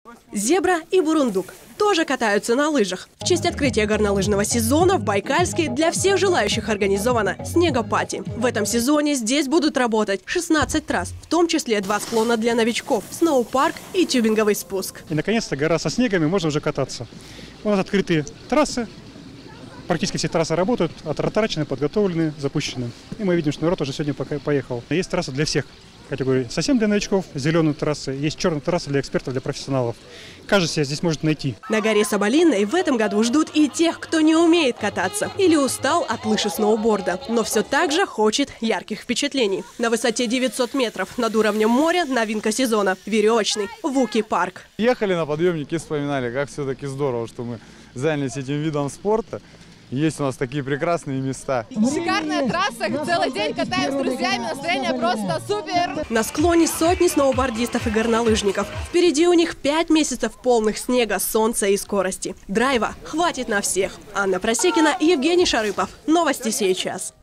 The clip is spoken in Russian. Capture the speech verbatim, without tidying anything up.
Зебра и бурундук тоже катаются на лыжах. В честь открытия горнолыжного сезона в Байкальске для всех желающих организовано снегопати. В этом сезоне здесь будут работать шестнадцать трасс, в том числе два склона для новичков, сноупарк и тюбинговый спуск. И наконец-то гора со снегами, можно уже кататься. У нас открытые трассы, практически все трассы работают, отраторочены, подготовлены, запущены. И мы видим, что народ уже сегодня пока поехал. Есть трасса для всех категорий. Совсем для новичков, зеленые трассы, есть черная трасса для экспертов, для профессионалов. Каждый себя здесь может найти. На горе Соболиной в этом году ждут и тех, кто не умеет кататься или устал от лыж и сноуборда, но все так же хочет ярких впечатлений. На высоте девятьсот метров над уровнем моря новинка сезона – веревочный Вуки-парк. Ехали на подъемнике и вспоминали, как все-таки здорово, что мы занялись этим видом спорта. Есть у нас такие прекрасные места. Шикарная трасса, целый день катаем с друзьями, настроение просто супер. На склоне сотни сноубордистов и горнолыжников. Впереди у них пять месяцев полных снега, солнца и скорости. Драйва хватит на всех. Анна Просекина, Евгений Шарыпов. Новости сейчас.